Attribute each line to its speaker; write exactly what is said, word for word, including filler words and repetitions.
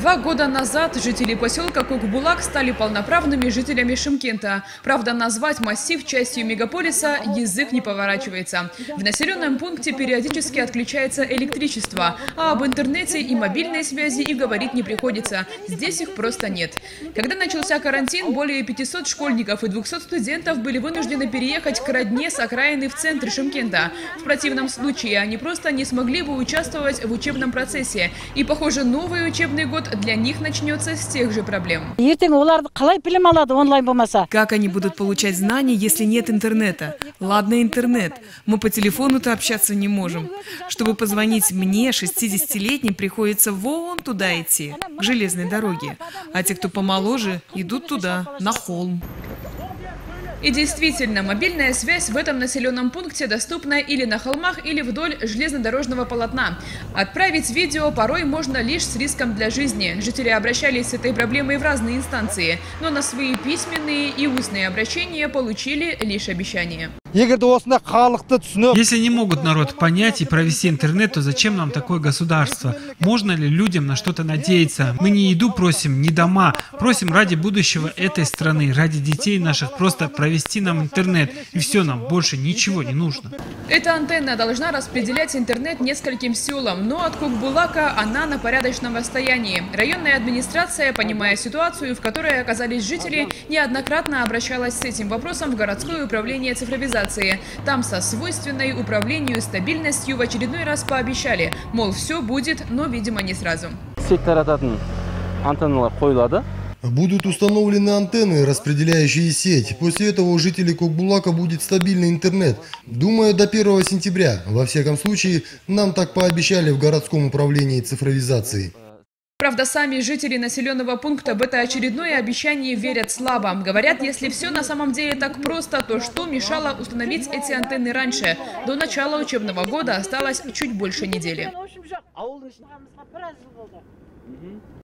Speaker 1: Два года назад жители поселка Кокбулак стали полноправными жителями Шымкента. Правда, назвать массив частью мегаполиса язык не поворачивается. В населенном пункте периодически отключается электричество, а об интернете и мобильной связи и говорить не приходится. Здесь их просто нет. Когда начался карантин, более пятисот школьников и двухсот студентов были вынуждены переехать к родне с окраины в центр Шымкента. В противном случае они просто не смогли бы участвовать в учебном процессе. И, похоже, новый учебный год для них начнется с тех же проблем.
Speaker 2: Как они будут получать знания, если нет интернета? Ладно, интернет. Мы по телефону-то общаться не можем. Чтобы позвонить мне, шестидесятилетней, приходится вон туда идти, к железной дороге. А те, кто помоложе, идут туда, на холм.
Speaker 1: И действительно, мобильная связь в этом населенном пункте доступна или на холмах, или вдоль железнодорожного полотна. Отправить видео порой можно лишь с риском для жизни. Жители обращались с этой проблемой в разные инстанции, но на свои письменные и устные обращения получили лишь обещания.
Speaker 3: Если не могут народ понять и провести интернет, то зачем нам такое государство? Можно ли людям на что-то надеяться? Мы не еду просим, не дома. Просим ради будущего этой страны, ради детей наших просто провести нам интернет. И все, нам больше ничего не нужно.
Speaker 1: Эта антенна должна распределять интернет нескольким селам, но от Кокбулака она на порядочном расстоянии. Районная администрация, понимая ситуацию, в которой оказались жители, неоднократно обращалась с этим вопросом в городское управление цифровизации. Там со свойственной управлению стабильностью в очередной раз пообещали, мол, все будет, но, видимо, не сразу.
Speaker 4: Будут установлены антенны, распределяющие сеть. После этого у жителей Кокбулака будет стабильный интернет. Думаю, до первого сентября. Во всяком случае, нам так пообещали в городском управлении цифровизации.
Speaker 1: Правда, сами жители населенного пункта в это очередное обещание верят слабо. Говорят, если все на самом деле так просто, то что мешало установить эти антенны раньше? До начала учебного года осталось чуть больше недели.